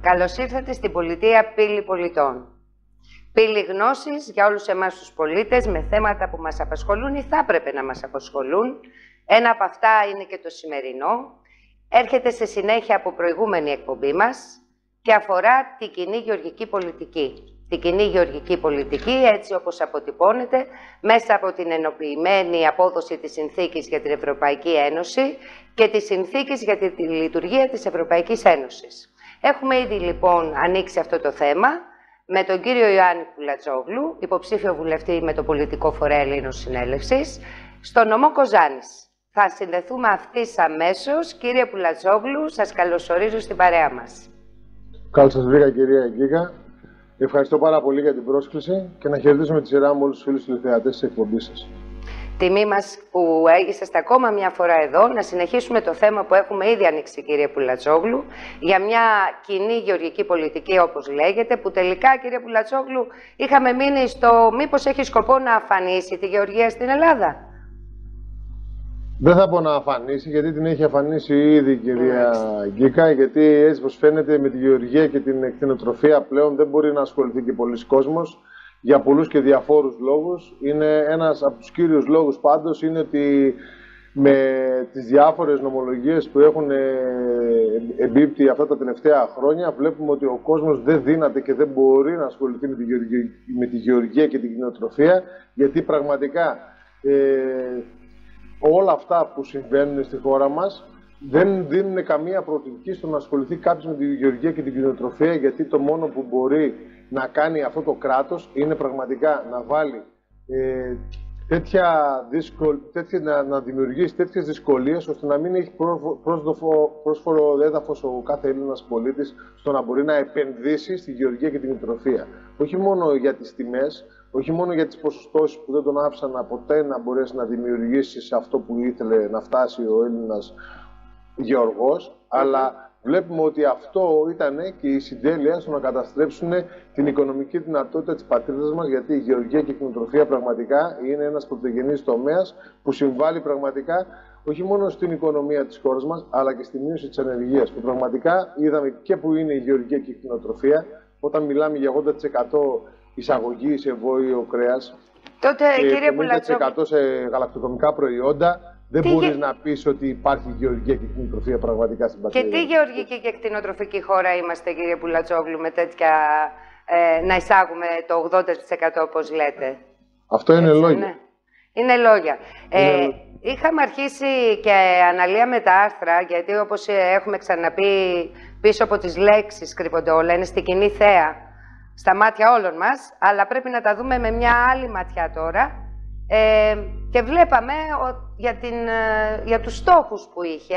Καλώς ήρθατε στην πολιτεία Πύλη Πολιτών. Πύλη γνώσης για όλους εμάς τους πολίτες με θέματα που μας απασχολούν ή θα έπρεπε να μας απασχολούν. Ένα από αυτά είναι και το σημερινό. Έρχεται σε συνέχεια από προηγούμενη εκπομπή μας και αφορά την κοινή γεωργική πολιτική. Την κοινή γεωργική πολιτική, έτσι όπως αποτυπώνεται, μέσα από την ενοποιημένη απόδοση της Συνθήκης για την Ευρωπαϊκή Ένωση και της Συνθήκης για τη λειτουργία της Ευρωπαϊκής Ένωσης. Έχουμε ήδη λοιπόν ανοίξει αυτό το θέμα με τον κύριο Ιωάννη Πουλατσόγλου, υποψήφιο βουλευτή με το πολιτικό φορέα Ελλήνων Συνέλευσης, στο νομό Κοζάνης. Θα συνδεθούμε αυτής αμέσως. Κύριε Πουλατσόγλου, σας καλωσορίζω στην παρέα μας. Καλώς σας βρήκα, κυρία Γκίκα. Ευχαριστώ πάρα πολύ για την πρόσκληση και να χαιρετήσουμε τη σειρά μου όλους τους φίλους τηλεθεατές της εκπομπής σας. Τιμή μας που είσαστε ακόμα μια φορά εδώ, να συνεχίσουμε το θέμα που έχουμε ήδη ανοίξει, κύριε Πουλατσόγλου, για μια κοινή γεωργική πολιτική, όπως λέγεται, που τελικά, κύριε Πουλατσόγλου, είχαμε μείνει στο μήπως έχει σκοπό να αφανίσει τη γεωργία στην Ελλάδα. Δεν θα πω να αφανίσει, γιατί την έχει αφανίσει ήδη η κυρία Γκίκα, γιατί έτσι πως φαίνεται με τη γεωργία και την εκτινοτροφία πλέον δεν μπορεί να ασχοληθεί και πολλοί κόσμος για πολλούς και διαφόρους λόγους. Είναι ένας από τους κύριους λόγους πάντως είναι ότι με τις διάφορες νομολογίες που έχουν εμπίπτει αυτά τα τελευταία χρόνια βλέπουμε ότι ο κόσμος δεν δύναται και δεν μπορεί να ασχοληθεί με τη γεωργία και την κτηνοτροφία, γιατί πραγματικά όλα αυτά που συμβαίνουν στη χώρα μας δεν δίνουν καμία προοπτική στο να ασχοληθεί κάποιος με τη γεωργία και την κτηνοτροφία, γιατί το μόνο που μπορεί να κάνει αυτό το κράτος είναι πραγματικά να βάλει να δημιουργήσει τέτοιες δυσκολίες ώστε να μην έχει πρόσφορο έδαφος ο κάθε Έλληνας πολίτης στο να μπορεί να επενδύσει στη γεωργία και την κτηνοτροφία. Όχι μόνο για τις τιμές, όχι μόνο για τις ποσοστώσεις που δεν τον άφησαν ποτέ να μπορέσει να δημιουργήσει σε αυτό που ήθελε να φτάσει ο Έλληνας γεωργός, αλλά βλέπουμε ότι αυτό ήταν και η συντέλεια στο να καταστρέψουν την οικονομική δυνατότητα της πατρίδας μας, γιατί η γεωργία και η κτηνοτροφία πραγματικά είναι ένας πρωτογενής τομέας που συμβάλλει πραγματικά όχι μόνο στην οικονομία της χώρας μας, αλλά και στη μείωση της ανεργίας, που πραγματικά είδαμε και που είναι η γεωργία και η κτηνοτροφία, όταν μιλάμε για 80% εισαγωγή σε βόηο κρέας και κύριε 50% σε γαλακτοκομικά προϊόντα, δεν μπορείς να πεις ότι υπάρχει γεωργία και κτηνοτροφία πραγματικά στην πατρίδα. Και τι γεωργική και κτηνοτροφική χώρα είμαστε, κύριε Πουλατσόγλου, με τέτοια να εισάγουμε το 80% όπως λέτε. Αυτό είναι λόγια. Είναι λόγια. Είχαμε αρχίσει και αναλύαμε τα άρθρα, γιατί όπως έχουμε ξαναπεί, πίσω από τις λέξεις κρύβονται όλα, είναι στην κοινή θέα στα μάτια όλων μας, αλλά πρέπει να τα δούμε με μια άλλη ματιά τώρα. Και βλέπαμε για τους στόχους που είχε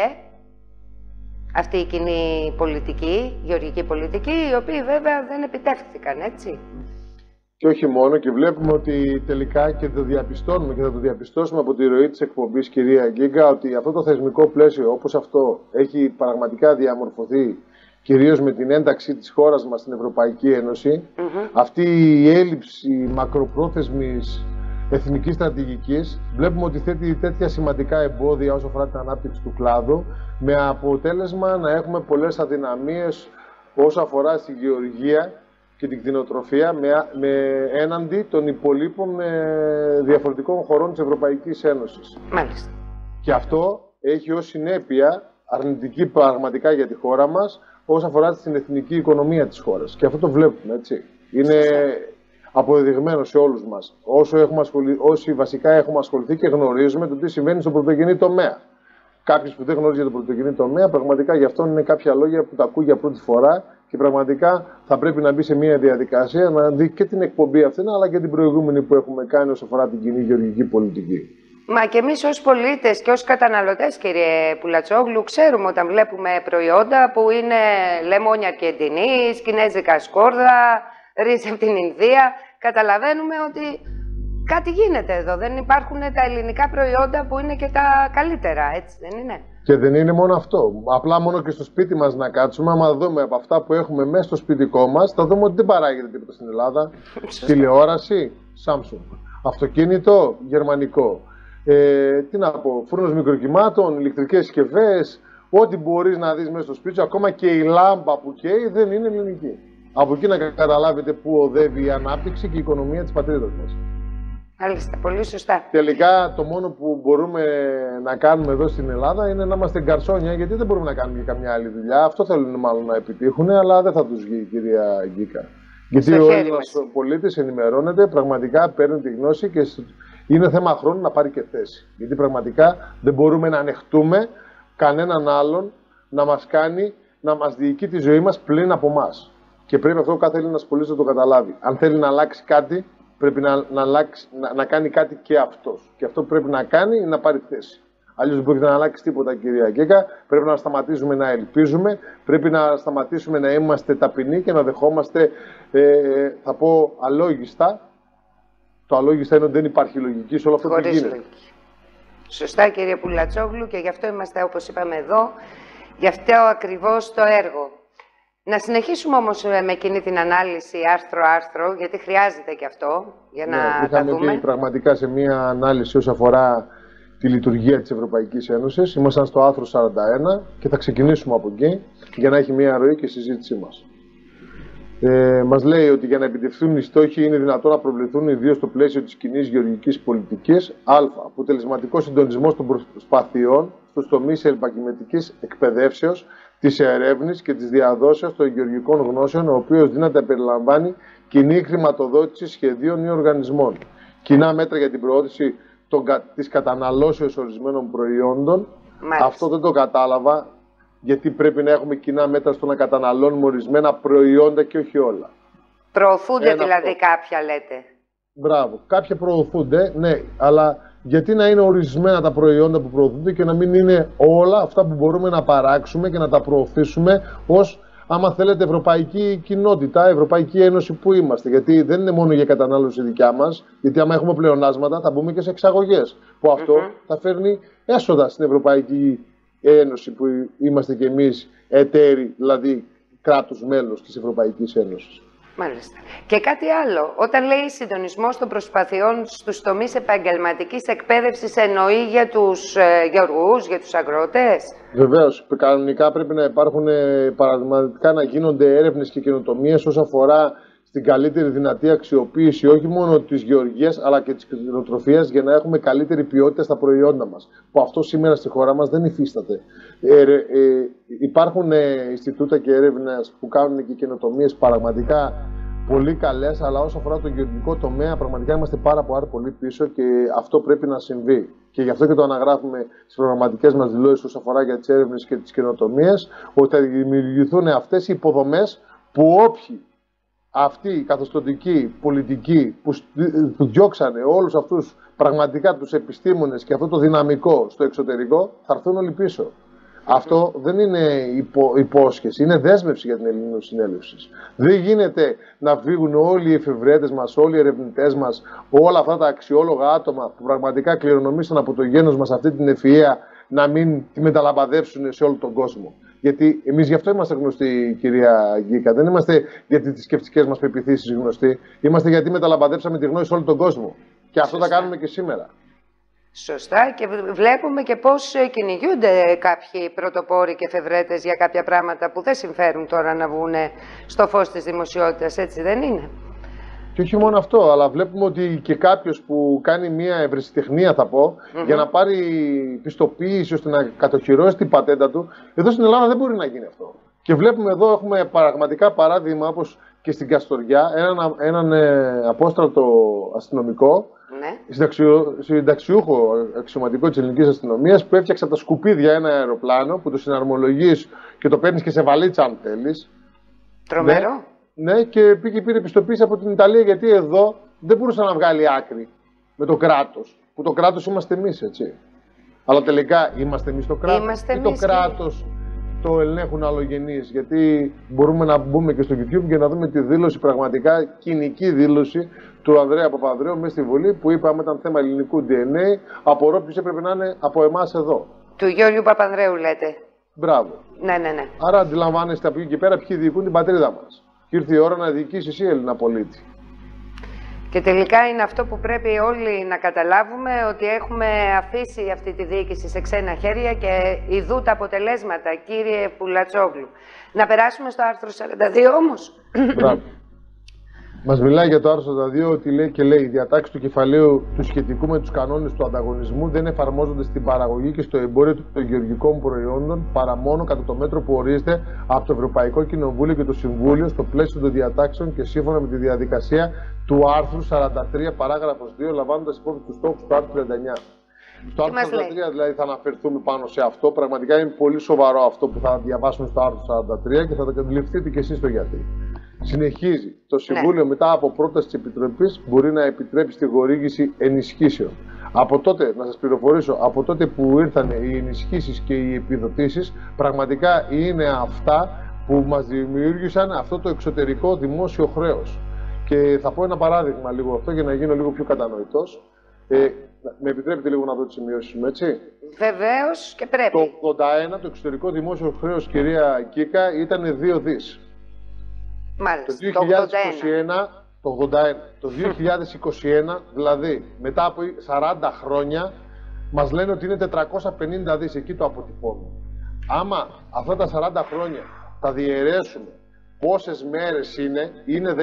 αυτή η κοινή πολιτική, γεωργική πολιτική, οι οποίοι βέβαια δεν επιτεύχθηκαν, έτσι. Και όχι μόνο, και βλέπουμε ότι τελικά και το διαπιστώνουμε και θα το διαπιστώσουμε από τη ροή της εκπομπής, κυρία Γκίγκα, ότι αυτό το θεσμικό πλαίσιο όπως αυτό έχει πραγματικά διαμορφωθεί κυρίως με την ένταξη της χώρας μας στην Ευρωπαϊκή Ένωση, αυτή η έλλειψη μακροπρόθεσμης εθνικής στρατηγικής, βλέπουμε ότι θέτει τέτοια σημαντικά εμπόδια όσο αφορά την ανάπτυξη του κλάδου, με αποτέλεσμα να έχουμε πολλές αδυναμίες όσο αφορά στη γεωργία και την κτηνοτροφία έναντι των υπολείπων διαφορετικών χωρών της Ευρωπαϊκής Ένωσης. Μάλιστα. Και αυτό έχει ως συνέπεια αρνητική πραγματικά για τη χώρα μας όσο αφορά στην εθνική οικονομία της χώρας. Και αυτό το βλέπουμε, έτσι. Είναι αποδεδειγμένο σε όλους μας. Όσοι βασικά έχουμε ασχοληθεί και γνωρίζουμε το τι συμβαίνει στον πρωτογενή τομέα. Κάποιος που δεν γνωρίζει για τον πρωτογενή τομέα, πραγματικά γι' αυτό είναι κάποια λόγια που τα ακούει για πρώτη φορά και πραγματικά θα πρέπει να μπει σε μια διαδικασία να δει και την εκπομπή αυτή, αλλά και την προηγούμενη που έχουμε κάνει όσο αφορά την κοινή γεωργική πολιτική. Μα και εμείς ως πολίτες και ως καταναλωτές, κύριε Πουλατσόγλου, ξέρουμε όταν βλέπουμε προϊόντα που είναι λεμόνια Αργεντινής, κινέζικα σκόρδα, ρύζι από την Ινδία, καταλαβαίνουμε ότι κάτι γίνεται εδώ. Δεν υπάρχουν τα ελληνικά προϊόντα που είναι και τα καλύτερα, έτσι δεν είναι? Και δεν είναι μόνο αυτό. Απλά μόνο και στο σπίτι μας να κάτσουμε, άμα δούμε από αυτά που έχουμε μέσα στο σπιτικό μας, θα δούμε ότι δεν παράγεται τίποτα στην Ελλάδα. Τηλεόραση, Samsung. Αυτοκίνητο, γερμανικό. Τι να πω, φούρνος μικροκυμάτων, ηλεκτρικές συσκευές, ό,τι μπορείς να δεις μέσα στο σπίτι σου, ακόμα και η λάμπα που καίει δεν είναι ελληνική. Από εκεί να καταλάβετε πού οδεύει η ανάπτυξη και η οικονομία της πατρίδας μας. Μάλιστα, πολύ σωστά. Τελικά το μόνο που μπορούμε να κάνουμε εδώ στην Ελλάδα είναι να είμαστε γκαρσόνια, γιατί δεν μπορούμε να κάνουμε και καμιά άλλη δουλειά. Αυτό θέλουν μάλλον να επιτύχουν, αλλά δεν θα τους βγει, κυρία Γκίκα. Γιατί ο Έλληνας πολίτης ενημερώνεται, πραγματικά παίρνει τη γνώση και είναι θέμα χρόνου να πάρει και θέση. Γιατί πραγματικά δεν μπορούμε να ανεχτούμε κανέναν άλλον να μας κάνει, να μας διοικεί τη ζωή μας πλην από εμάς. Και πρέπει αυτό ο κάθε Έλληνας πολίτης να το καταλάβει. Αν θέλει να αλλάξει κάτι, πρέπει να κάνει κάτι και αυτός. Και αυτό που πρέπει να κάνει είναι να πάρει θέση. Αλλιώς δεν πρόκειται να αλλάξει τίποτα, κυρία Γκέκα. Πρέπει να σταματήσουμε να ελπίζουμε, πρέπει να σταματήσουμε να είμαστε ταπεινοί και να δεχόμαστε, θα πω, αλόγιστα. Το αλόγιστα είναι ότι δεν υπάρχει λογική σε όλο αυτό που γίνεται. Λογική. Σωστά, κύριε Πουλατσόγλου, και γι' αυτό είμαστε, όπως είπαμε εδώ, γι' αυτό ακριβώς το έργο. Να συνεχίσουμε όμως με εκείνη την ανάλυση άρθρο-άρθρο, γιατί χρειάζεται και αυτό, για να τα δούμε. Είχαμε πραγματικά σε μία ανάλυση όσον αφορά τη λειτουργία της Ευρωπαϊκής Ένωσης. Ήμασταν στο άρθρο 41 και θα ξεκινήσουμε από εκεί για να έχει μία ροή και η συζήτησή μας. Μας λέει ότι για να επιτευχθούν οι στόχοι είναι δυνατόν να προβληθούν ιδίως στο πλαίσιο της κοινής γεωργικής πολιτικής α. Αποτελεσματικό συντονισμό των προσπαθειών στους τομείς επαγγελματικής εκπαιδεύσεως, της ερεύνης και της διαδόσεως των γεωργικών γνώσεων, ο οποίος δύναται να περιλαμβάνει κοινή χρηματοδότηση σχεδίων ή οργανισμών, κοινά μέτρα για την προώθηση της καταναλώσεως ορισμένων προϊόντων. Μάλιστα. Αυτό δεν το κατάλαβα, γιατί πρέπει να έχουμε κοινά μέτρα στο να καταναλώνουμε ορισμένα προϊόντα και όχι όλα. Προωθούνται δηλαδή κάποια, λέτε. Μπράβο. Κάποια προωθούνται, ναι, αλλά γιατί να είναι ορισμένα τα προϊόντα που προωθούνται και να μην είναι όλα αυτά που μπορούμε να παράξουμε και να τα προωθήσουμε ως, άμα θέλετε, ευρωπαϊκή κοινότητα, Ευρωπαϊκή Ένωση που είμαστε. Γιατί δεν είναι μόνο για κατανάλωση δικιά μας, γιατί άμα έχουμε πλεονάσματα θα μπούμε και σε εξαγωγές. Που αυτό θα φέρνει έσοδα στην Ευρωπαϊκή Ένωση που είμαστε κι εμείς εταίροι, δηλαδή κράτους μέλος της Ευρωπαϊκής Ένωσης. Μάλιστα. Και κάτι άλλο. Όταν λέει συντονισμός των προσπαθειών στους τομείς επαγγελματικής εκπαίδευσης, εννοεί για τους γεωργούς, για τους αγρότες. Βεβαίως. Κανονικά πρέπει να υπάρχουν, παραδειγματικά να γίνονται έρευνες και καινοτομίες όσον αφορά στην καλύτερη δυνατή αξιοποίηση όχι μόνο της γεωργίας αλλά και της κτηνοτροφίας για να έχουμε καλύτερη ποιότητα στα προϊόντα μας. Που αυτό σήμερα στη χώρα μας δεν υφίσταται. Υπάρχουν Ινστιτούτα και έρευνες που κάνουν και καινοτομίες πραγματικά πολύ καλές, αλλά όσο αφορά το γεωργικό τομέα, πραγματικά είμαστε πάρα πολύ πίσω και αυτό πρέπει να συμβεί. Και γι' αυτό και το αναγράφουμε στις προγραμματικές μας δηλώσεις όσον αφορά για τις έρευνες και τις καινοτομίες, ότι θα δημιουργηθούν αυτές οι υποδομές που όποιοι αυτοί οι καθεστωτικοί πολιτικοί που διώξανε όλους αυτούς πραγματικά τους επιστήμονες και αυτό το δυναμικό στο εξωτερικό, θα έρθουν όλοι πίσω. Αυτό δεν είναι υπόσχεση, είναι δέσμευση για την Ελληνική Συνέλευση. Δεν γίνεται να φύγουν όλοι οι εφευρέτες μας, όλοι οι ερευνητές μας, όλα αυτά τα αξιόλογα άτομα που πραγματικά κληρονομήσαν από το γένος μας αυτή την ευφυΐα να μην τη μεταλαμπαδεύσουν σε όλο τον κόσμο. Γιατί εμείς γι' αυτό είμαστε γνωστοί, κυρία Γκίκα. Δεν είμαστε γιατί τις θρησκευτικές μας πεποιθήσεις γνωστοί. Είμαστε γιατί μεταλαμπαδεύσαμε τη γνώση σε όλο τον κόσμο. Και αυτό θα κάνουμε και σήμερα. Σωστά, και βλέπουμε και πώς κυνηγούνται κάποιοι πρωτοπόροι και εφευρέτες για κάποια πράγματα που δεν συμφέρουν τώρα να βγουν στο φως της δημοσιότητας, έτσι δεν είναι? Και όχι μόνο αυτό, αλλά βλέπουμε ότι και κάποιος που κάνει μια ευρεσιτεχνία, θα πω, για να πάρει πιστοποίηση ώστε να κατοχυρώσει την πατέντα του, εδώ στην Ελλάδα δεν μπορεί να γίνει αυτό. Και βλέπουμε εδώ, έχουμε πραγματικά παράδειγμα, όπως και στην Καστοριά, έναν απόστρατο αστυνομικό, συνταξιούχο αξιωματικό της ελληνικής αστυνομίας, που έφτιαξε από τα σκουπίδια ένα αεροπλάνο που το συναρμολογείς και το παίρνεις και σε βαλίτσα, αν θέλεις. Τρομερό. Ναι, και πήγε πήρε πιστοποίηση από την Ιταλία, γιατί εδώ δεν μπορούσε να βγάλει άκρη με το κράτος. Που το κράτος είμαστε εμείς, έτσι. Αλλά τελικά είμαστε εμείς το κράτος ή το κράτος το ελέγχουν αλλογενείς? Γιατί μπορούμε να μπούμε και στο YouTube και να δούμε τη δήλωση, πραγματικά κοινική δήλωση του Ανδρέα Παπανδρέου μέσα στη Βουλή, που είπε: άμα ήταν θέμα ελληνικού DNA, απορώ ποιος έπρεπε να είναι από εμάς εδώ. Του Γιώργου Παπανδρέου, λέτε. Μπράβο. Ναι. Άρα αντιλαμβάνεστε από εκεί και πέρα ποιοι διοικούν την πατρίδα μας. Και ήρθε η ώρα να διοικήσει εσύ, Έλληνα πολίτη. Και τελικά είναι αυτό που πρέπει όλοι να καταλάβουμε, ότι έχουμε αφήσει αυτή τη διοίκηση σε ξένα χέρια και ειδού τα αποτελέσματα, κύριε Πουλατσόγλου. Να περάσουμε στο άρθρο 42 όμως. Μπράβο. Μας μιλάει για το άρθρο 42 ότι λέει: οι διατάξεις του κεφαλαίου του σχετικού με τους κανόνες του ανταγωνισμού δεν εφαρμόζονται στην παραγωγή και στο εμπόριο των γεωργικών προϊόντων παρά μόνο κατά το μέτρο που ορίζεται από το Ευρωπαϊκό Κοινοβούλιο και το Συμβούλιο στο πλαίσιο των διατάξεων και σύμφωνα με τη διαδικασία του άρθρου 43 παράγραφος 2, λαμβάνοντας υπόψη τους στόχους του άρθρου 39. Στο άρθρο 43 δηλαδή θα αναφερθούμε πάνω σε αυτό. Πραγματικά είναι πολύ σοβαρό αυτό που θα διαβάσουμε στο άρθρο 43 και θα το αντιληφθείτε και εσείς το γιατί. Συνεχίζει. Το Συμβούλιο μετά από πρόταση της Επιτροπής μπορεί να επιτρέψει τη χορήγηση ενισχύσεων. Από τότε, να σας πληροφορήσω, από τότε που ήρθαν οι ενισχύσεις και οι επιδοτήσεις, πραγματικά είναι αυτά που μας δημιούργησαν αυτό το εξωτερικό δημόσιο χρέος. Και θα πω ένα παράδειγμα λίγο αυτό για να γίνω λίγο πιο κατανοητός. Με επιτρέπετε λίγο να δω τις σημειώσεις μου, έτσι. Βεβαίως και πρέπει. Το 81 το εξωτερικό δημόσιο χρέος, κυρία Κίκα, ήταν 2 δις. Μάλιστα, το 2021, δηλαδή μετά από 40 χρόνια, μας λένε ότι είναι 450 δις, εκεί το αποτυπώνουν. Άμα αυτά τα 40 χρόνια τα διαιρέσουμε, πόσες μέρες είναι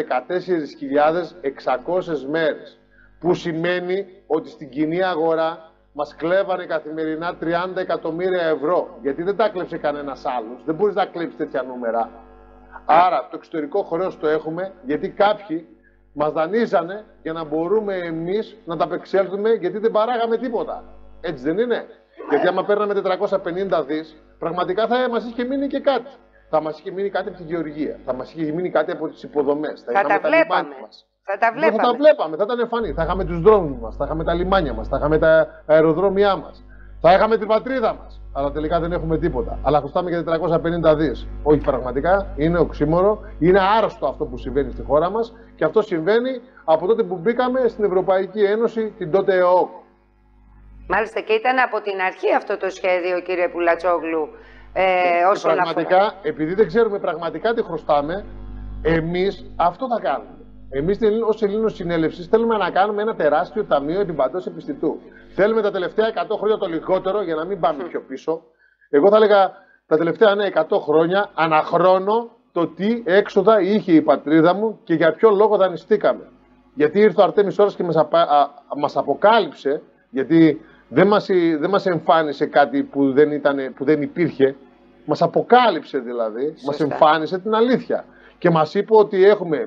14.600 μέρες. Που σημαίνει ότι στην κοινή αγορά μας κλέβανε καθημερινά 30 εκατομμύρια ευρώ. Γιατί δεν τα κλέψε κανένας άλλος. Δεν μπορείς να κλέψεις τέτοια νούμερα. Άρα το εξωτερικό χρέος το έχουμε γιατί κάποιοι μας δανείζανε για να μπορούμε εμείς να τα απεξέλθουμε, γιατί δεν παράγαμε τίποτα. Έτσι δεν είναι? Γιατί άμα παίρναμε 450 δις, πραγματικά θα μας είχε μείνει και κάτι. Θα μας είχε μείνει κάτι από τη γεωργία, θα μας είχε μείνει κάτι από τις υποδομές. Θα τα βλέπαμε. Θα τα βλέπαμε, θα ήταν εμφανή. Θα είχαμε τους δρόμους μας, θα είχαμε τα λιμάνια μας, θα είχαμε τα αεροδρόμια μας, θα είχαμε την πατρίδα μας. Αλλά τελικά δεν έχουμε τίποτα. Αλλά χρωστάμε για 450 δις. Όχι, πραγματικά είναι οξύμορο, είναι άρρωστο αυτό που συμβαίνει στη χώρα μας και αυτό συμβαίνει από τότε που μπήκαμε στην Ευρωπαϊκή Ένωση, την τότε ΕΟΚ. Μάλιστα, και ήταν από την αρχή αυτό το σχέδιο, κύριε Πουλατσόγλου. Πραγματικά, επειδή δεν ξέρουμε πραγματικά τι χρωστάμε, εμείς αυτό θα κάνουμε. Εμείς ως Ελλήνος Συνέλευσης θέλουμε να κάνουμε ένα τεράστιο ταμείο επιπαντός επιστητού. Θέλουμε τα τελευταία 100 χρόνια το λιγότερο, για να μην πάμε πιο πίσω. Εγώ θα έλεγα τα τελευταία 100 χρόνια αναχρώνω το τι έξοδα είχε η πατρίδα μου και για ποιο λόγο δανειστήκαμε. Γιατί ήρθε ο Αρτέμις Ώρας και μας αποκάλυψε, γιατί δεν μας εμφάνισε κάτι που δεν υπήρχε. Μας αποκάλυψε δηλαδή, μας εμφάνισε την αλήθεια. Και μας είπε ότι έχουμε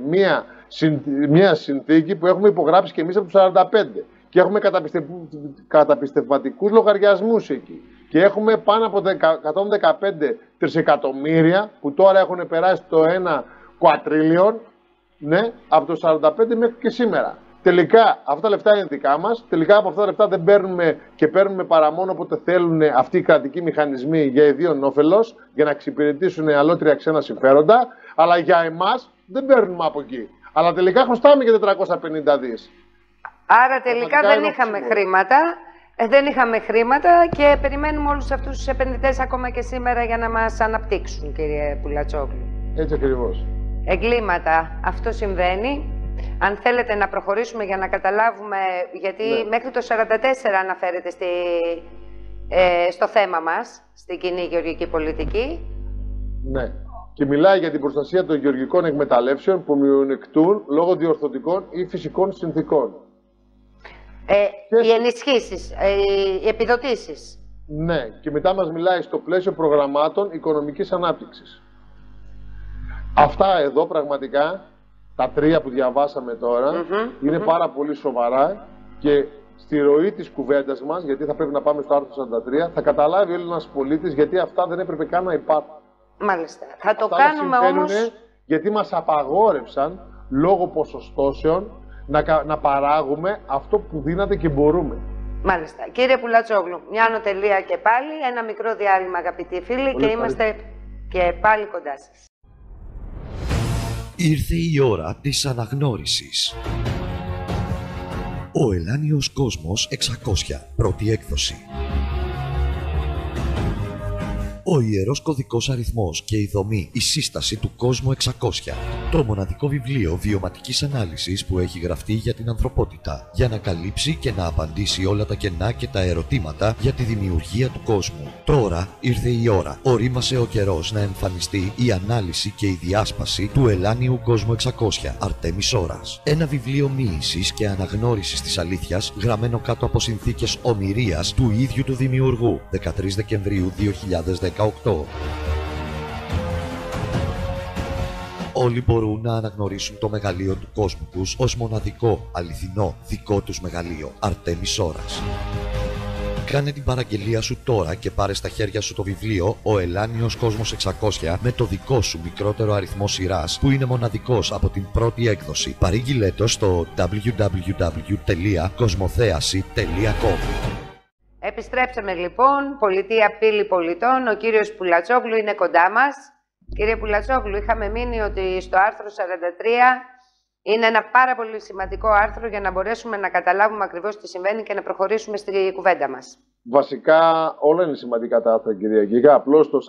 μία συνθήκη που έχουμε υπογράψει και εμείς από τους 45. Και έχουμε καταπιστευματικούς λογαριασμούς εκεί. Και έχουμε πάνω από 115 τρισεκατομμύρια που τώρα έχουν περάσει το 1 κουατρίλιον, ναι, από το 45 μέχρι και σήμερα. Τελικά αυτά τα λεφτά είναι δικά μας. Τελικά από αυτά τα λεφτά δεν παίρνουμε και παίρνουμε παρά μόνο όποτε θέλουν αυτοί οι κρατικοί μηχανισμοί για ιδίον όφελος, για να εξυπηρετήσουν αλότρια ξένα συμφέροντα. Αλλά για εμάς δεν παίρνουμε από εκεί. Αλλά τελικά χρωστάμε για 450 δις. Άρα τελικά δεν είχαμε χρήματα. Δεν είχαμε χρήματα και περιμένουμε όλους αυτούς τους επενδυτές ακόμα και σήμερα για να μας αναπτύξουν, κύριε Πουλατσόγλου. Έτσι ακριβώς. Εγκλήματα. Αυτό συμβαίνει. Αν θέλετε να προχωρήσουμε για να καταλάβουμε, γιατί μέχρι το 44 αναφέρεται στο θέμα μας, στην κοινή γεωργική πολιτική. Ναι. Και μιλάει για την προστασία των γεωργικών εκμεταλλεύσεων που μειονεκτούν λόγω διορθωτικών ή φυσικών συνθήκων. Οι ενισχύσεις, οι επιδοτήσεις. Ναι, και μετά μας μιλάει στο πλαίσιο προγραμμάτων οικονομικής ανάπτυξης. Αυτά εδώ πραγματικά, τα τρία που διαβάσαμε τώρα, είναι πάρα πολύ σοβαρά και στη ροή της κουβέντας μας, γιατί θα πρέπει να πάμε στο άρθρο 43, θα καταλάβει ο Έλληνας πολίτης γιατί αυτά δεν έπρεπε καν να υπάρχουν. Μάλιστα. Θα το κάνουμε όμως. Γιατί μας απαγόρευσαν λόγω ποσοστώσεων να παράγουμε αυτό που δύναται και μπορούμε. Μάλιστα. Κύριε Πουλατσόγλου, μια ανωτελεία και πάλι, ένα μικρό διάλειμμα αγαπητοί φίλοι και είμαστε και πάλι κοντά σας. Ήρθε η ώρα της αναγνώρισης. Ο Ελάνιος Κόσμος 600, πρώτη έκδοση. Ο ιερός κωδικός αριθμός και η δομή, η σύσταση του κόσμου 600. Το μοναδικό βιβλίο βιωματικής ανάλυσης που έχει γραφτεί για την ανθρωπότητα, για να καλύψει και να απαντήσει όλα τα κενά και τα ερωτήματα για τη δημιουργία του κόσμου. Τώρα ήρθε η ώρα. Ορίμασε ο καιρός να εμφανιστεί η ανάλυση και η διάσπαση του ελάνιου κόσμου 600, Αρτέμις Ώρας. Ένα βιβλίο μοίησης και αναγνώρισης της αλήθειας, γραμμένο κάτω από συνθήκες ομηρίας του ίδιου του δημιουργού, 13 Δεκεμβρίου 2018. Όλοι μπορούν να αναγνωρίσουν το μεγαλείο του κόσμου τους ως μοναδικό, αληθινό, δικό τους μεγαλείο, Αρτέμις Ώρας. Κάνε την παραγγελία σου τώρα και πάρε στα χέρια σου το βιβλίο «Ο Ελάνιος Κόσμος 600» με το δικό σου μικρότερο αριθμό σειράς που είναι μοναδικός από την πρώτη έκδοση. Παρήγγειλέ το στο www.κοσμοθέαση.com. Επιστρέψαμε λοιπόν, πολιτεία πύλη πολιτών, ο κύριος Πουλατσόγλου είναι κοντά μας. Κύριε Πουλατσόγλου, είχαμε μείνει ότι στο άρθρο 43 είναι ένα πάρα πολύ σημαντικό άρθρο για να μπορέσουμε να καταλάβουμε ακριβώς τι συμβαίνει και να προχωρήσουμε στη κουβέντα μας. Βασικά όλα είναι σημαντικά τα άρθρα, κυρία Γκίγα. Απλώς το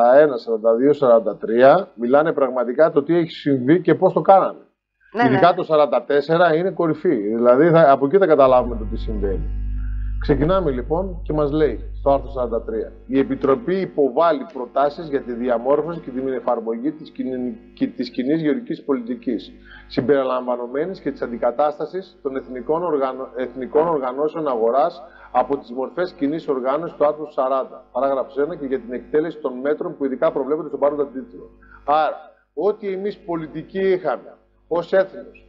41, 42, 43 μιλάνε πραγματικά το τι έχει συμβεί και πώς το κάνανε. Ναι, ειδικά ναι. το 44 είναι κορυφή. Δηλαδή από εκεί θα καταλάβουμε το τι συμβαίνει. Ξεκινάμε λοιπόν και μας λέει στο άρθρο 43. Η Επιτροπή υποβάλλει προτάσεις για τη διαμόρφωση και την εφαρμογή της κοινής γεωργικής πολιτικής, συμπεριλαμβανομένης και της αντικατάστασης των εθνικών οργανώσεων αγοράς από τις μορφές κοινής οργάνωσης του άρθρου 40, παράγραφος 1, και για την εκτέλεση των μέτρων που ειδικά προβλέπονται στον παρόντα τίτλο. Άρα, ό,τι εμείς πολιτικοί είχαμε ως έθνος,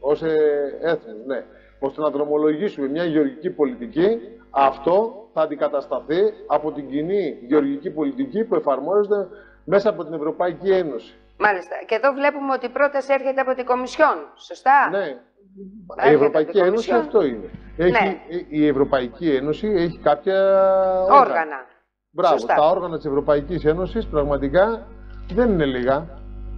ναι, ώστε να δρομολογήσουμε μια γεωργική πολιτική, αυτό θα αντικατασταθεί από την κοινή γεωργική πολιτική που εφαρμόζεται μέσα από την Ευρωπαϊκή Ένωση. Μάλιστα. Και εδώ βλέπουμε ότι η πρόταση έρχεται από την Κομισιόν, σωστά? Ναι. Η Ευρωπαϊκή Ένωση αυτό είναι. Ναι. Η Ευρωπαϊκή Ένωση έχει κάποια όργανα. Μπράβο. Σωστά. Τα όργανα της Ευρωπαϊκής Ένωσης πραγματικά δεν είναι λίγα.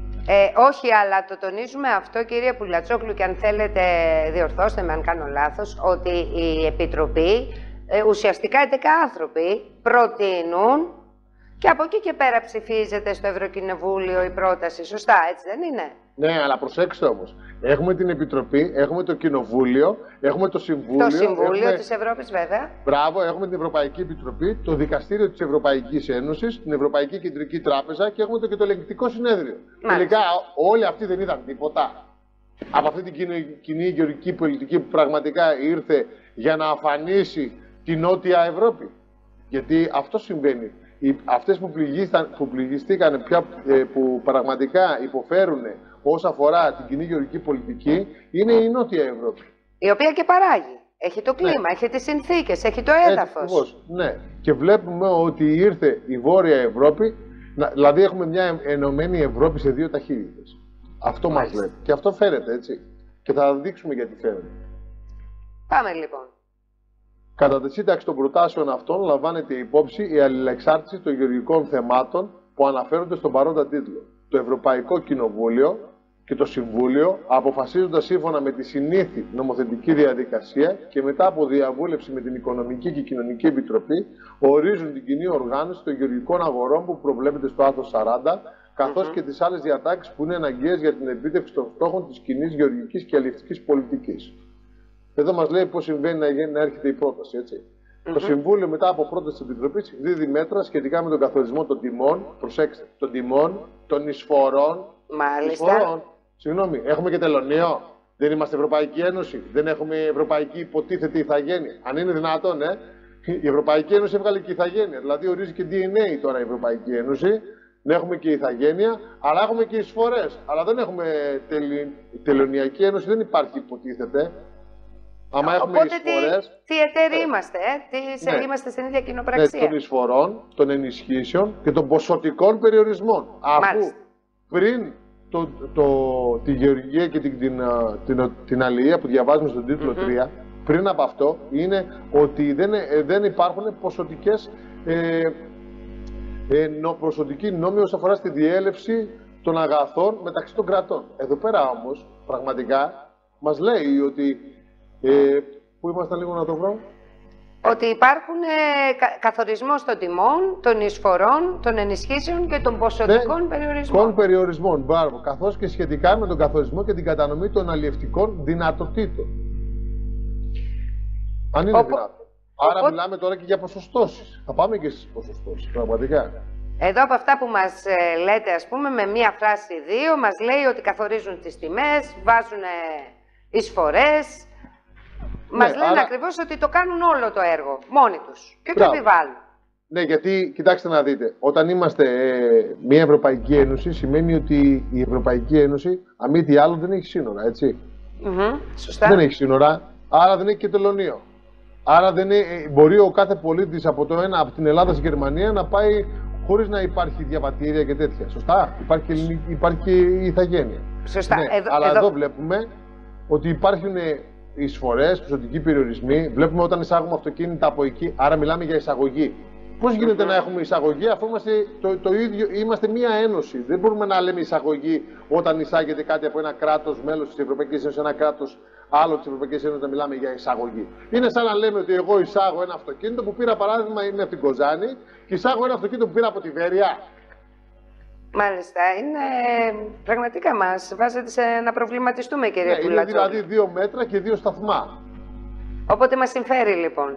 Όχι, αλλά το τονίζουμε αυτό, κύριε Πουλατσόγλου, και αν θέλετε διορθώστε με αν κάνω λάθος, ότι η Επιτροπή, ουσιαστικά 11 άνθρωποι προτείνουν και από εκεί και πέρα ψηφίζεται στο Ευρωκοινοβούλιο η πρόταση. Σωστά, έτσι δεν είναι? Ναι, αλλά προσέξτε όμως. Έχουμε την Επιτροπή, έχουμε το Κοινοβούλιο, έχουμε το Συμβούλιο. Το Συμβούλιο της Ευρώπης, βέβαια. Μπράβο, έχουμε την Ευρωπαϊκή Επιτροπή, το Δικαστήριο της Ευρωπαϊκής Ένωσης, την Ευρωπαϊκή Κεντρική Τράπεζα και έχουμε και το Ελεγκτικό Συνέδριο. Τελικά όλοι αυτοί δεν είδαν τίποτα από αυτή την κοινή γεωργική πολιτική που πραγματικά ήρθε για να αφανίσει την Νότια Ευρώπη. Γιατί αυτό συμβαίνει. Αυτές που πληγιστήκαν, που πραγματικά υποφέρουν όσον αφορά την κοινή γεωργική πολιτική, είναι η Νότια Ευρώπη. Η οποία και παράγει. Έχει το κλίμα, έχει τις συνθήκες, έχει το έδαφος. Ναι. Και βλέπουμε ότι ήρθε η Βόρεια Ευρώπη, δηλαδή έχουμε μια ενωμένη Ευρώπη σε δύο ταχύτητες. Αυτό μας λέει. Και αυτό φαίνεται, έτσι. Και θα δείξουμε γιατί φαίνεται. Πάμε λοιπόν. Κατά τη σύνταξη των προτάσεων αυτών λαμβάνεται υπόψη η αλληλεξάρτηση των γεωργικών θεμάτων που αναφέρονται στον παρόντα τίτλο. Το Ευρωπαϊκό Κοινοβούλιο και το Συμβούλιο, αποφασίζοντας σύμφωνα με τη συνήθη νομοθετική διαδικασία και μετά από διαβούλευση με την Οικονομική και Κοινωνική Επιτροπή, ορίζουν την κοινή οργάνωση των γεωργικών αγορών που προβλέπεται στο άρθρο 40, καθώς και τις άλλες διατάξεις που είναι αναγκαίες για την επίτευξη των στόχων της κοινής γεωργικής και αλληλευτικής πολιτικής. Εδώ μας λέει πώς συμβαίνει να έρχεται η πρόταση, έτσι. Το Συμβούλιο μετά από πρόταση της Επιτροπής δίδει μέτρα σχετικά με τον καθορισμό των τιμών, προσέξτε, των τιμών, των εισφορών. Μάλιστα. Συγγνώμη, έχουμε και τελωνίο. Δεν είμαστε Ευρωπαϊκή Ένωση. Δεν έχουμε Ευρωπαϊκή υποτίθεται ηθαγένεια. Αν είναι δυνατόν, η Ευρωπαϊκή Ένωση έβγαλε και ηθαγένεια. Δηλαδή ορίζει και DNA τώρα η Ευρωπαϊκή Ένωση. Δεν έχουμε και ηθαγένεια, αλλά έχουμε και εισφορές. Αλλά δεν έχουμε τελωνιακή ένωση, δεν υπάρχει υποτίθεται. Οπότε τι εταίροι είμαστε, είμαστε στην ίδια κοινοπραξία. Ναι, των εισφορών, των ενισχύσεων και των ποσοτικών περιορισμών. Αφού πριν τη γεωργία και την αλληλεία που διαβάζουμε στον τίτλο 3, πριν από αυτό είναι ότι δεν υπάρχουν ποσοτικοί νόμοι όσον αφορά στη διέλευση των αγαθών μεταξύ των κρατών. Εδώ πέρα όμως πραγματικά μας λέει ότι πού ήμασταν λίγο να το βρω. Ότι υπάρχουν καθορισμός των τιμών, των εισφορών, των ενισχύσεων και των ποσοτικών περιορισμών. Περιορισμών, καθώς και σχετικά με τον καθορισμό και την κατανομή των αλλιευτικών δυνατοτήτων. Αν είναι δυνατόν. Άρα μιλάμε τώρα και για ποσοστώσεις. Θα πάμε και στις ποσοστώσεις, πραγματικά. Εδώ από αυτά που μας λέτε, ας πούμε, με μία φράση δύο, μας λέει ότι καθορίζουν τις τιμές, βάζουν εισφορές. Μας λένε ακριβώς ότι το κάνουν όλο το έργο, μόνοι τους. Και το επιβάλλουν. Ναι, γιατί, κοιτάξτε να δείτε, όταν είμαστε μια Ευρωπαϊκή Ένωση, σημαίνει ότι η Ευρωπαϊκή Ένωση, αν μη τι άλλο, δεν έχει σύνορα, έτσι. Σωστά. Δεν έχει σύνορα, άρα δεν έχει και τελωνείο. Άρα μπορεί ο κάθε πολίτης από την Ελλάδα στη Γερμανία να πάει χωρίς να υπάρχει διαβατήρια και τέτοια. Σωστά. Υπάρχει και η ηθαγένεια. Σωστά. Ναι, αλλά εδώ βλέπουμε ότι υπάρχουν εισφορές, ποσοτικοί περιορισμοί. Βλέπουμε όταν εισάγουμε αυτοκίνητα από εκεί, άρα μιλάμε για εισαγωγή. Πώς γίνεται να έχουμε εισαγωγή αφού είμαστε μία ένωση? Δεν μπορούμε να λέμε εισαγωγή όταν εισάγεται κάτι από ένα κράτος μέλος της Ευρωπαϊκής Ένωσης, ένα κράτος άλλο της Ευρωπαϊκής Ένωσης, να μιλάμε για εισαγωγή. Είναι σαν να λέμε ότι εγώ εισάγω ένα αυτοκίνητο που πήρα, παράδειγμα, είμαι από την Κοζάνη και εισάγω ένα αυτοκίνητο που πήρα από τη Βέρεια. Μάλιστα, πραγματικά μας βάζετε να προβληματιστούμε, κύριε Πουλατσόγλου. Είναι δηλαδή 2 μέτρα και 2 σταθμά. Οπότε μας συμφέρει, λοιπόν.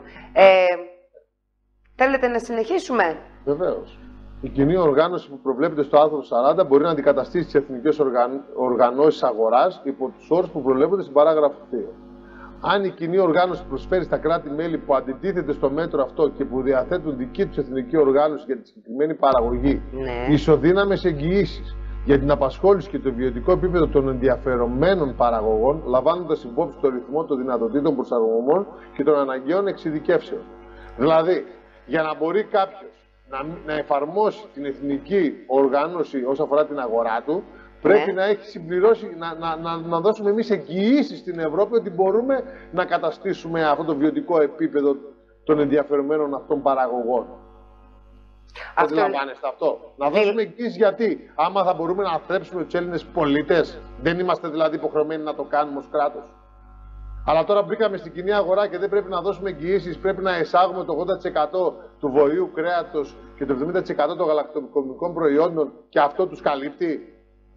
Θέλετε να συνεχίσουμε? Βεβαίως. Η κοινή οργάνωση που προβλέπεται στο άρθρο 40 μπορεί να αντικαταστήσει τις εθνικές οργανώσεις αγοράς υπό τους όρους που προβλέπονται στην παράγραφο 2. Αν η κοινή οργάνωση προσφέρει στα κράτη-μέλη που αντιτίθεται στο μέτρο αυτό και που διαθέτουν δική τους εθνική οργάνωση για τη συγκεκριμένη παραγωγή, ισοδύναμες εγγυήσεις για την απασχόληση και το βιωτικό επίπεδο των ενδιαφερομένων παραγωγών, λαμβάνοντας υπόψη το ρυθμό των δυνατοτήτων προσαρμογών και των αναγκαίων εξειδικεύσεων. Δηλαδή, για να μπορεί κάποιος να εφαρμόσει την εθνική οργάνωση όσον αφορά την αγορά του, πρέπει να έχει συμπληρώσει, να δώσουμε εμείς εγγυήσεις στην Ευρώπη ότι μπορούμε να καταστήσουμε αυτό το βιωτικό επίπεδο των ενδιαφερομένων αυτών παραγωγών. Αντιλαμβάνεστε αυτό? Να δώσουμε εγγυήσεις γιατί, άμα θα μπορούμε να θρέψουμε τους Έλληνες πολίτες, δεν είμαστε δηλαδή υποχρεωμένοι να το κάνουμε ως κράτος. Αλλά τώρα μπήκαμε στην κοινή αγορά και δεν πρέπει να δώσουμε εγγυήσεις, πρέπει να εισάγουμε το 80% του βοηού κρέατος και το 70% των γαλακτοκομικών προϊόντων και αυτό τους καλύπτει.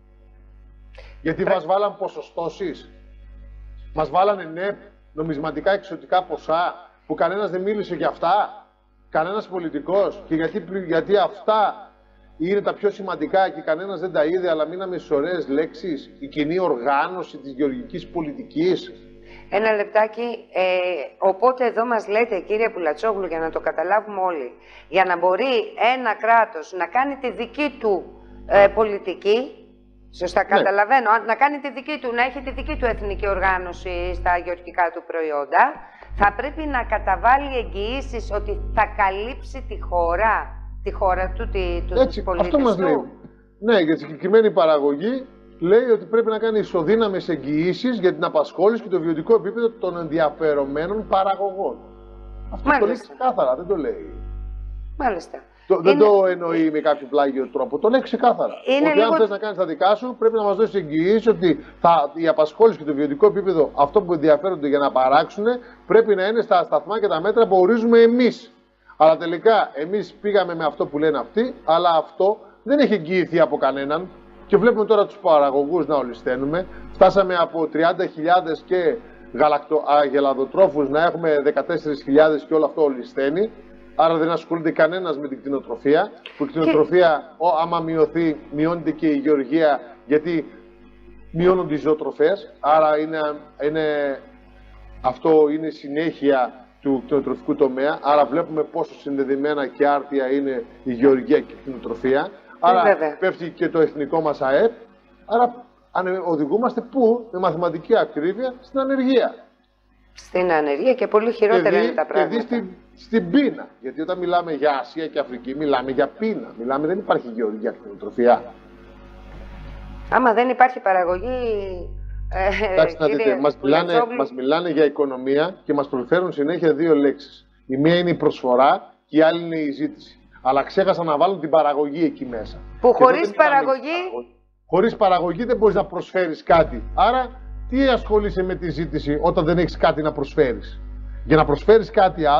Γιατί μας βάλαν ποσοστώσεις, μας βάλανε ΝΕΠ, νομισματικά εξωτικά ποσά, που κανένας δεν μίλησε για αυτά, κανένας πολιτικός, και γιατί αυτά είναι τα πιο σημαντικά και κανένας δεν τα είδε, αλλά μείναμε στις ωραίες λέξεις, η κοινή οργάνωση της γεωργικής πολιτικής. Ένα λεπτάκι, οπότε εδώ μας λέτε, κύριε Πουλατσόγλου, για να το καταλάβουμε όλοι, για να μπορεί ένα κράτος να κάνει τη δική του πολιτική, σωστά καταλαβαίνω, να κάνει τη δική του, να έχει τη δική του εθνική οργάνωση στα γεωργικά του προϊόντα, θα πρέπει να καταβάλει εγγυήσεις ότι θα καλύψει τη χώρα του, τους πολίτες αυτό μας του. λέει. Ναι, για τη συγκεκριμένη παραγωγή λέει ότι πρέπει να κάνει ισοδύναμες εγγυήσεις για την απασχόληση και το βιωτικό επίπεδο των ενδιαφερομένων παραγωγών. Αυτό το λέει ξεκάθαρα, δεν το λέει. Μάλιστα. Δεν το εννοεί με κάποιο πλάγιο τρόπο, το λέει ξεκάθαρα. Ότι αν θες να κάνεις τα δικά σου, πρέπει να μας δώσεις εγγυήσεις ότι η απασχόληση και το βιωτικό επίπεδο, αυτό που ενδιαφέρονται για να παράξουν, πρέπει να είναι στα σταθμά και τα μέτρα που ορίζουμε εμείς. Αλλά τελικά εμείς πήγαμε με αυτό που λένε αυτοί, αλλά αυτό δεν έχει εγγυηθεί από κανέναν. Και βλέπουμε τώρα τους παραγωγούς να ολισθαίνουμε. Φτάσαμε από 30.000 και γελαδοτρόφους να έχουμε 14.000 και όλο αυτό ολισθαίνει. Άρα δεν ασχολείται κανένας με την κτηνοτροφία. Που η κτηνοτροφία, άμα μειωθεί, μειώνεται και η γεωργία, γιατί μειώνονται οι ζωοτροφές. Άρα αυτό είναι συνέχεια του κτηνοτροφικού τομέα. Άρα βλέπουμε πόσο συνδεδεμένα και άρτια είναι η γεωργία και η κτηνοτροφία. Άρα πέφτει και το εθνικό μας ΑΕΠ. Άρα οδηγούμαστε πού? Με μαθηματική ακρίβεια στην ανεργία. Στην ανεργία και πολύ χειρότερα είναι τα πράγματα. Και στην πείνα. Γιατί όταν μιλάμε για Ασία και Αφρική, μιλάμε για πείνα. Δεν υπάρχει γεωργία και κτηνοτροφία. Άμα δεν υπάρχει παραγωγή. Εντάξει, να δείτε, μας μιλάνε για οικονομία και μας προφέρουν συνέχεια δύο λέξεις. Η μία είναι η προσφορά και η άλλη είναι η ζήτηση. Αλλά ξέχασαν να βάλουν την παραγωγή εκεί μέσα. Που χωρίς παραγωγή. Χωρίς παραγωγή δεν μπορείς να προσφέρεις κάτι. Άρα, τι ασχολείσαι με τη ζήτηση όταν δεν έχεις κάτι να προσφέρεις? Για να προσφέρεις κάτι άλλο,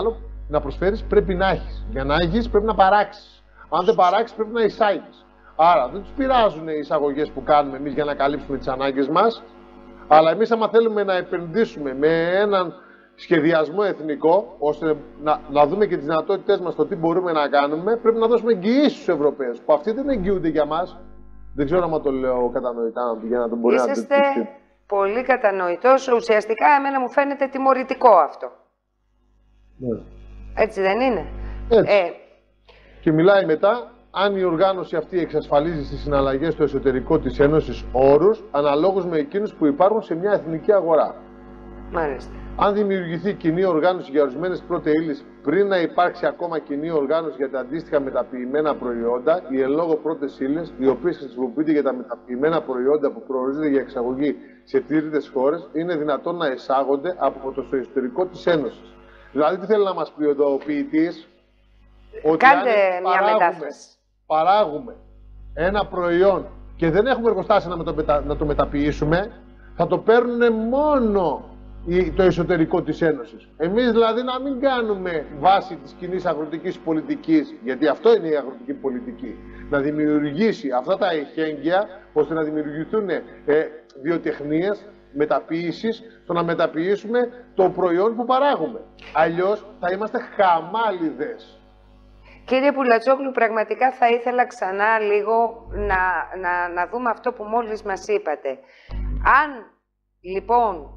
να προσφέρεις πρέπει να έχεις. Για να έχεις πρέπει να παράξεις. Αν δεν παράξεις πρέπει να εισάγεις. Άρα δεν τους πειράζουν οι εισαγωγές που κάνουμε εμείς για να καλύψουμε τις ανάγκες μας. Αλλά εμείς άμα θέλουμε να επενδύσουμε με έναν σχεδιασμό εθνικό, ώστε να δούμε και τις δυνατότητές μας το τι μπορούμε να κάνουμε, πρέπει να δώσουμε εγγυήσεις στους Ευρωπαίους, που αυτοί δεν εγγυούνται για μας. Δεν ξέρω αν το λέω κατανοητά, για να τον μπορεί να το Είσαστε πολύ κατανοητός. Ουσιαστικά εμένα μου φαίνεται τιμωρητικό αυτό. Ναι. Έτσι δεν είναι? Έτσι. Και μιλάει μετά αν η οργάνωση αυτή εξασφαλίζει στις συναλλαγές στο εσωτερικό της Ένωσης όρους αναλόγως με εκείνους που υπάρχουν σε μια εθνική αγορά. Μάλιστα. Αν δημιουργηθεί κοινή οργάνωση για ορισμένες πρώτες πριν να υπάρξει ακόμα κοινή οργάνωση για τα αντίστοιχα μεταποιημένα προϊόντα, οι εν λόγω πρώτες ύλες, οι οποίες χρησιμοποιούνται για τα μεταποιημένα προϊόντα που προορίζονται για εξαγωγή σε τρίτες χώρες, είναι δυνατόν να εισάγονται από το εσωτερικό της Ένωσης. Δηλαδή, τι θέλει να μας πει εδώ ο ποιητής? Ότι κάντε μια μετάφραση. Παράγουμε ένα προϊόν και δεν έχουμε εργοστάσια να το μεταποιήσουμε, θα το παίρνουν μόνο το εσωτερικό της Ένωσης. Εμείς δηλαδή να μην κάνουμε βάση της κοινής αγροτικής πολιτικής, γιατί αυτό είναι η αγροτική πολιτική, να δημιουργήσει αυτά τα εχέγγυα ώστε να δημιουργηθούν βιοτεχνίες, μεταποίησης, το να μεταποιήσουμε το προϊόν που παράγουμε. Αλλιώς θα είμαστε χαμάλιδες. Κύριε Πουλατσόγλου, πραγματικά θα ήθελα ξανά λίγο να δούμε αυτό που μόλις μας είπατε. Αν λοιπόν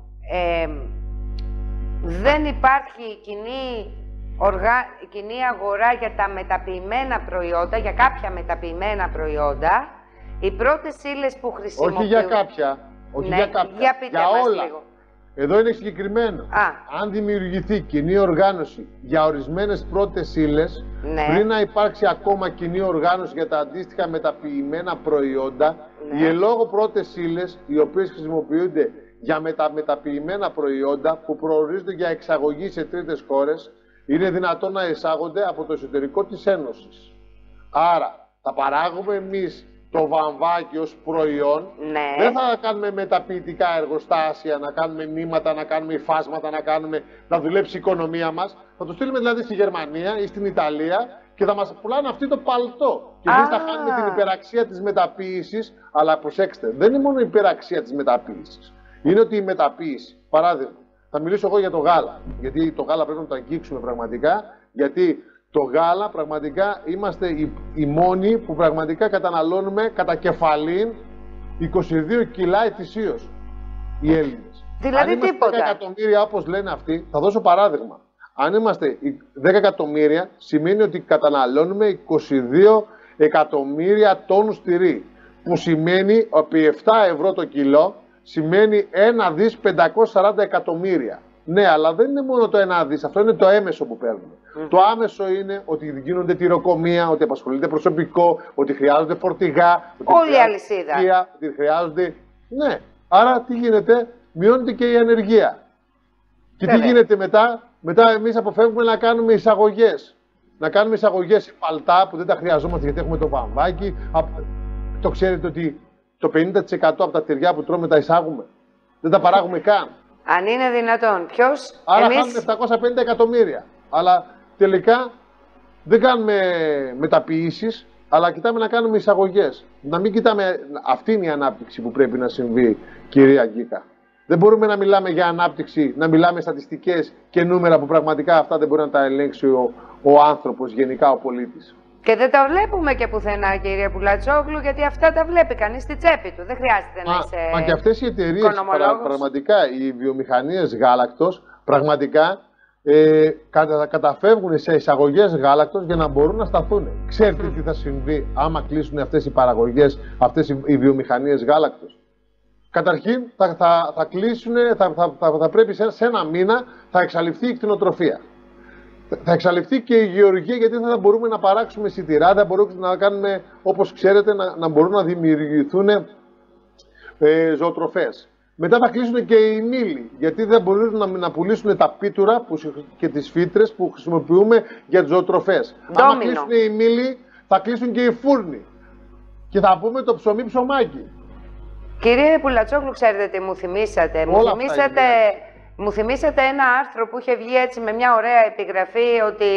δεν υπάρχει κοινή αγορά για τα μεταποιημένα προϊόντα, για κάποια μεταποιημένα προϊόντα, οι πρώτες ύλες που χρησιμοποιούν... Όχι για κάποια, όχι ναι, για κάποια, για πείτε μας όλα. λίγο. Εδώ είναι συγκεκριμένο. Αν δημιουργηθεί κοινή οργάνωση για ορισμένες πρώτες ύλες, ναι, πριν να υπάρξει ακόμα κοινή οργάνωση για τα αντίστοιχα μεταποιημένα προϊόντα, ναι, οι εν λόγω πρώτες ύλες, οι οποίες χρησιμοποιούνται για μεταποιημένα προϊόντα που προορίζονται για εξαγωγή σε τρίτες χώρες, είναι δυνατόν να εισάγονται από το εσωτερικό της Ένωσης. Άρα, θα παράγουμε εμείς το βαμβάκι ως προϊόν, ναι, δεν θα κάνουμε μεταποιητικά εργοστάσια, να κάνουμε νήματα, να κάνουμε υφάσματα, να δουλέψει η οικονομία μας. Θα το στείλουμε δηλαδή στη Γερμανία ή στην Ιταλία και θα μας πουλάνε αυτή το παλτό. Και εμείς θα χάνουμε την υπεραξία της μεταποίησης, αλλά προσέξτε, δεν είναι μόνο η υπεραξία της μεταποίησης. Είναι ότι η μεταποίηση, παράδειγμα, θα μιλήσω εγώ για το γάλα, γιατί το γάλα πρέπει να το αγγίξουμε πραγματικά, γιατί το γάλα πραγματικά είμαστε οι μόνοι που πραγματικά καταναλώνουμε κατά κεφαλήν 22 κιλά ετησίως οι Έλληνες. Δηλαδή αν είμαστε τίποτα. 10 εκατομμύρια όπως λένε αυτοί, θα δώσω παράδειγμα. Αν είμαστε 10 εκατομμύρια σημαίνει ότι καταναλώνουμε 22 εκατομμύρια τόνους τυρί, που σημαίνει ότι 7 ευρώ το κιλό σημαίνει 1 δις 540 εκατομμύρια. Ναι, αλλά δεν είναι μόνο το 1 δις, αυτό είναι το έμεσο που παίρνουμε. Το άμεσο είναι ότι γίνονται τυροκομεία, ότι απασχολείται προσωπικό, ότι χρειάζονται φορτηγά, όλη η αλυσίδα. Ότι χρειάζονται... Ναι, άρα τι γίνεται? Μειώνεται και η ανεργία. Και τι γίνεται μετά? Μετά εμείς αποφεύγουμε να κάνουμε εισαγωγές. Να κάνουμε εισαγωγές σε παλτά που δεν τα χρειαζόμαστε γιατί έχουμε το βαμβάκι. Το ξέρετε ότι το 50% από τα τυριά που τρώμε τα εισάγουμε. Δεν τα παράγουμε καν. Αν είναι δυνατόν. Ποιος? Άρα εμείς... χάνουμε 750 εκατομμύρια. Αλλά τελικά δεν κάνουμε μεταποιήσεις, αλλά κοιτάμε να κάνουμε εισαγωγές. Να μην κοιτάμε... Αυτή είναι η ανάπτυξη που πρέπει να συμβεί, κυρία Γκίκα. Δεν μπορούμε να μιλάμε για ανάπτυξη, να μιλάμε στατιστικές και νούμερα που πραγματικά αυτά δεν μπορεί να τα ελέγξει ο άνθρωπος, γενικά ο πολίτης. Και δεν τα βλέπουμε και πουθενά, κύριε Πουλατσόγλου, γιατί αυτά τα βλέπει κανείς στη τσέπη του. Δεν χρειάζεται να είσαι. Μα και αυτές οι εταιρείες, πραγματικά, οι βιομηχανίες γάλακτος, πραγματικά καταφεύγουν σε εισαγωγές γάλακτος για να μπορούν να σταθούν. Ξέρετε τι θα συμβεί άμα κλείσουν αυτές οι παραγωγές, αυτές οι βιομηχανίες γάλακτος? Καταρχήν θα κλείσουν, θα πρέπει σε ένα μήνα θα εξαλειφθεί η κτηνοτροφία. Θα εξαλειφθεί και η γεωργία, γιατί δεν θα μπορούμε να παράξουμε σιτηρά, δεν θα μπορούμε να κάνουμε, όπως ξέρετε, να μπορούν να δημιουργηθούν ζωοτροφές. Μετά θα κλείσουν και οι μήλοι, γιατί δεν μπορούν να πουλήσουν τα πίτουρα και τις φύτρες που χρησιμοποιούμε για τις ζωοτροφές. Αν κλείσουν οι μήλοι, θα κλείσουν και οι φούρνοι. Και θα πούμε το ψωμί ψωμάκι. Κύριε Πουλατσόγλου, ξέρετε τι μου θυμήσατε? Μου θυμήσατε Μου θυμήσατε ένα άρθρο που είχε βγει έτσι με μια ωραία επιγραφή ότι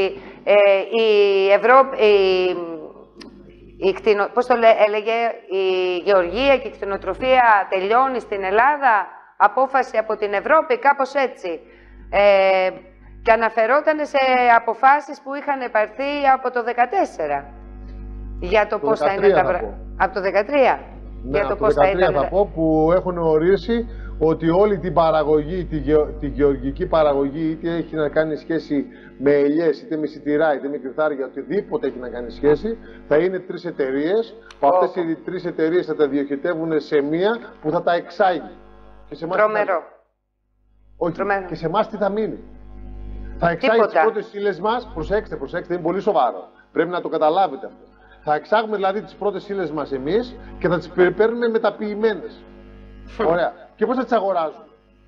πώς το έλεγε, η γεωργία και η κτηνοτροφία τελειώνει στην Ελλάδα, απόφαση από την Ευρώπη, κάπως έτσι. Και αναφερόταν σε αποφάσεις που είχαν πάρθει από το 2014 για το πώς θα είναι τα πράγματα. Από το 2013. Ναι, για το πώς θα είναι. Θα πω που έχουν ορίσει ότι όλη την παραγωγή, τη γεωργική παραγωγή, είτε έχει να κάνει σχέση με ελιές, είτε με σιτηρά, είτε με κρυθάρια, οτιδήποτε έχει να κάνει σχέση, θα είναι 3 εταιρείες, που αυτές οι 3 εταιρείες θα τα διοχετεύουν σε μία που θα τα εξάγει. Τρομερό. Όχι, και σε εμάς τι θα μείνει. Θα εξάγει τις πρώτες ύλες μας, προσέξτε, είναι πολύ σοβαρό. Πρέπει να το καταλάβετε αυτό. Θα εξάγουμε δηλαδή τις πρώτες ύλες μας εμείς και θα τις παίρνουμε μεταποιημένες. Ωραία. Και πώς θα τις αγοράζουμε.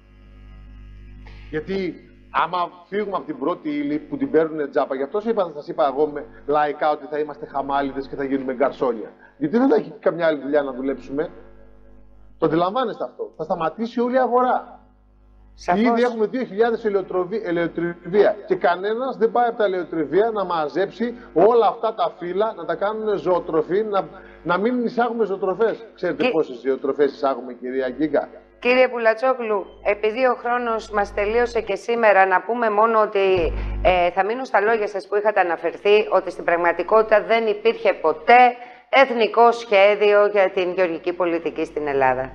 Γιατί άμα φύγουμε από την πρώτη ύλη που την παίρνουν τζάπα, γι' αυτό σας είπα εγώ λαϊκά ότι θα είμαστε χαμάλιδες και θα γίνουμε γκαρσόνια. Γιατί δεν θα έχει καμιά άλλη δουλειά να δουλέψουμε. Το αντιλαμβάνεστε αυτό. Θα σταματήσει όλη η αγορά. Σαφώς. Ήδη έχουμε 2.000 ελαιοτριβία και κανένας δεν πάει από τα ελαιοτριβία να μαζέψει όλα αυτά τα φύλλα, να τα κάνουν ζωοτροφή, να μην εισάγουμε ζωοτροφές. Ξέρετε πόσες ζωοτροφές εισάγουμε, κυρία Γκίγκα? Κύριε Πουλατσόγλου, επειδή ο χρόνος μας τελείωσε και σήμερα, να πούμε μόνο ότι θα μείνω στα λόγια σας που είχατε αναφερθεί, ότι στην πραγματικότητα δεν υπήρχε ποτέ εθνικό σχέδιο για την γεωργική πολιτική στην Ελλάδα.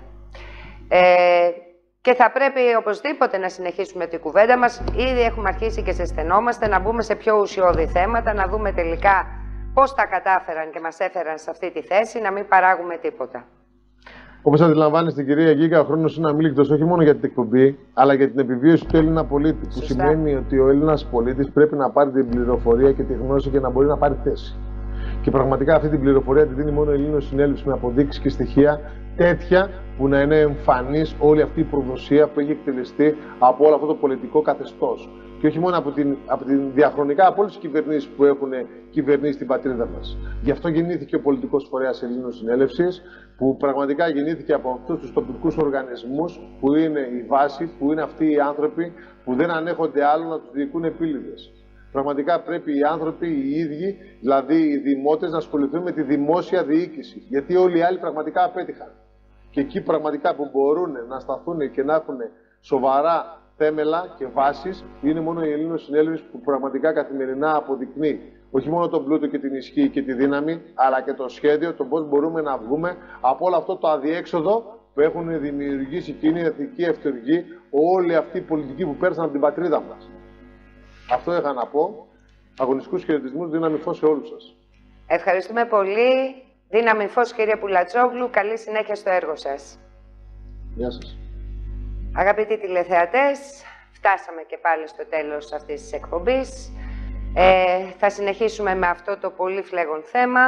Και θα πρέπει οπωσδήποτε να συνεχίσουμε την κουβέντα μας. Ήδη έχουμε αρχίσει και ζεσθενόμαστε, να μπούμε σε πιο ουσιώδη θέματα, να δούμε τελικά πώς τα κατάφεραν και μας έφεραν σε αυτή τη θέση, να μην παράγουμε τίποτα. Όπως αντιλαμβάνεστε, κυρία Γκίγκα, ο χρόνος είναι αμήλικτος όχι μόνο για την εκπομπή, αλλά για την επιβίωση του Έλληνα πολίτη. Που σημαίνει ότι ο Έλληνας πολίτης πρέπει να πάρει την πληροφορία και τη γνώση και να μπορεί να πάρει θέση. Και πραγματικά αυτή την πληροφορία τη δίνει μόνο η Ελλήνος Συνέλευση με αποδείξεις και στοιχεία τέτοια που να είναι εμφανής όλη αυτή η προδοσία που έχει εκτελεστεί από όλο αυτό το πολιτικό καθεστώς. Και όχι μόνο από την διαχρονικά από όλες τις κυβερνήσεις που έχουν κυβερνήσει την πατρίδα μας. Γι' αυτό γεννήθηκε ο πολιτικός φορέας Ελλήνων Συνέλευσης, που πραγματικά γεννήθηκε από αυτούς τους τοπικούς οργανισμούς που είναι η βάση, που είναι αυτοί οι άνθρωποι που δεν ανέχονται άλλο να τους διοικούν επίλυδες. Πραγματικά πρέπει οι άνθρωποι οι ίδιοι, δηλαδή οι δημότες, να ασχοληθούν με τη δημόσια διοίκηση. Γιατί όλοι οι άλλοι πραγματικά απέτυχαν. Και εκεί πραγματικά που μπορούν να σταθούν και να έχουν σοβαρά θέμελα και βάσεις, είναι μόνο η Ελλήνων Συνέλευση που πραγματικά καθημερινά αποδεικνύει όχι μόνο τον πλούτο και την ισχύ και τη δύναμη, αλλά και το σχέδιο, το πώς μπορούμε να βγούμε από όλο αυτό το αδιέξοδο που έχουν δημιουργήσει εκείνη η εθνική ευτοργή, όλοι αυτοί οι πολιτικοί που πέρασαν από την πατρίδα μας. Αυτό είχα να πω. Αγωνιστικούς χαιρετισμούς, δύναμη φως σε όλους σας. Ευχαριστούμε πολύ. Δύναμη φως, κύριε Πουλατσόγλου. Καλή συνέχεια στο έργο σας. Γεια σας. Αγαπητοί τηλεθεατές, φτάσαμε και πάλι στο τέλος αυτής της εκπομπής. Θα συνεχίσουμε με αυτό το πολύ φλέγον θέμα.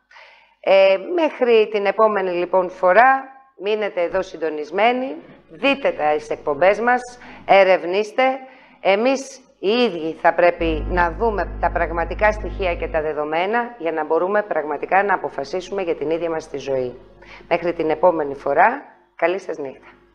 Μέχρι την επόμενη λοιπόν φορά, μείνετε εδώ συντονισμένοι, δείτε τις εκπομπές μας, ερευνήστε. Εμείς οι ίδιοι θα πρέπει να δούμε τα πραγματικά στοιχεία και τα δεδομένα για να μπορούμε πραγματικά να αποφασίσουμε για την ίδια μας τη ζωή. Μέχρι την επόμενη φορά, καλή σας νύχτα.